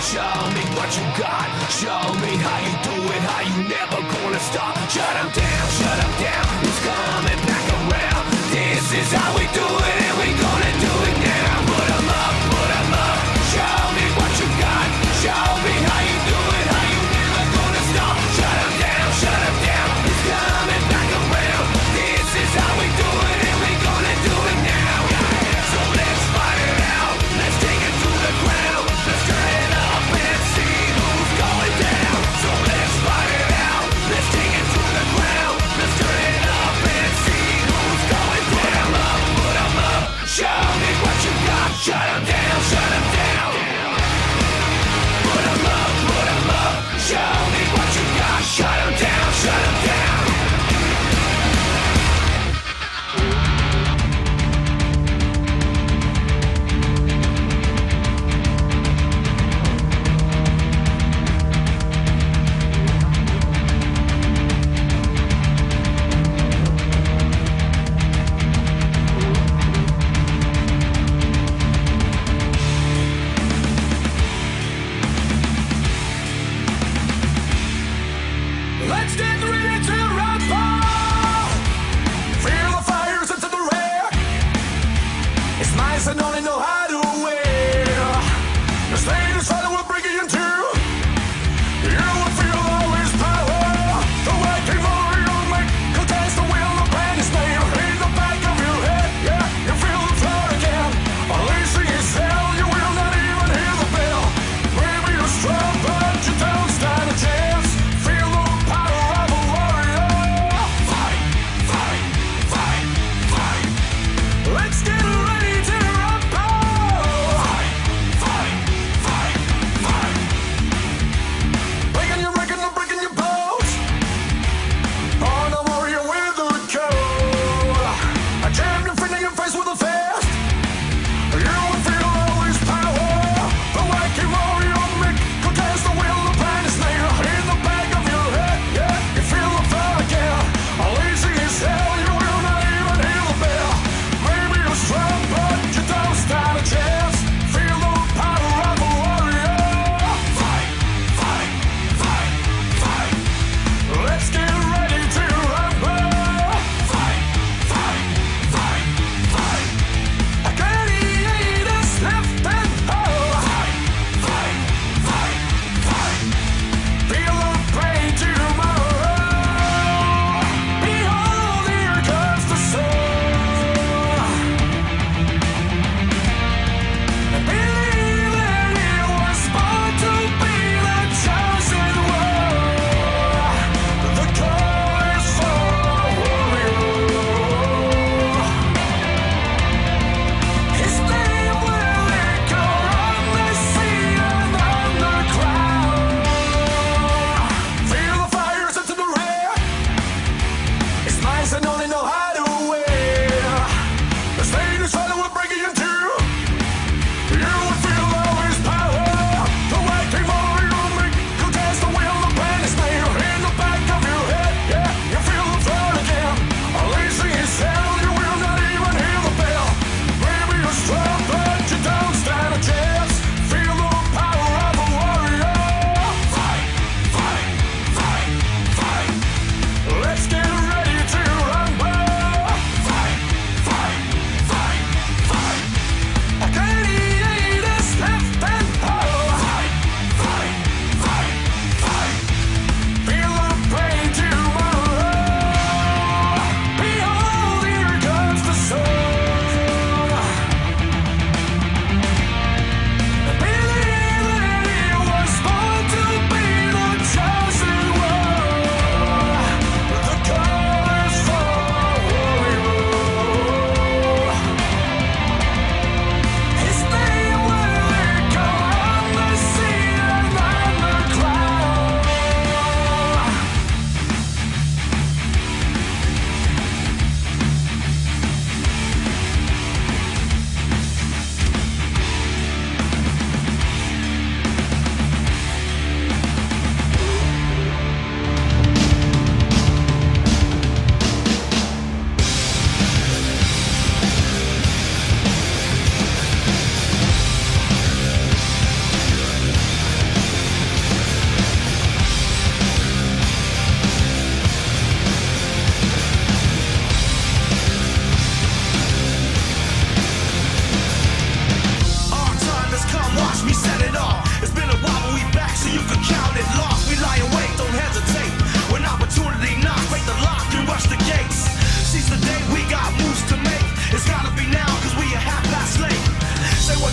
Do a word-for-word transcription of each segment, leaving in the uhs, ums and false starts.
Show me what you got. Show me how you do it, how you never gonna stop. Shut 'em down, shut 'em down. It's coming back around. This is how we do it, and we gonna do it now. Put 'em up, put 'em up. Show me what you got. Show me how you do it, how you never gonna stop. Shut 'em down, shut 'em down. It's coming back around. This is how we do it, and we gonna do it now. So let's fight it out. Let's take it to the ground. Let's turn it up and see who's going down. So let's fight it out. Let's take it to the ground. Let's turn it up and see who's going down. Put 'em up, put 'em up.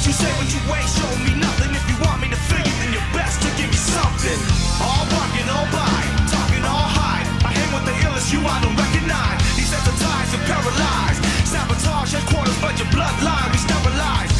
what you say when you ain't showing me nothing. If you want me to feel you, then you're best to give me something. All barking, all by, talking all high. I hang with the illest you I don't recognize. Desensitized and paralyzed. Sabotage headquarters, but your bloodline we sterilize.